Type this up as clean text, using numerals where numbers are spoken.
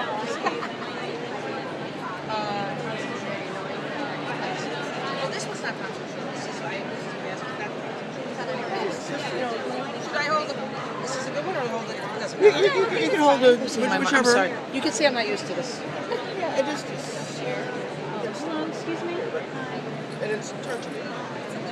Well, this one's not concentrated. This is should I hold it? This is a good one, or hold it? It doesn't matter. You can hold the I'm whichever. sorry. You can see I'm not used to this. Yeah, it is. Hello, excuse me. And it's turkey.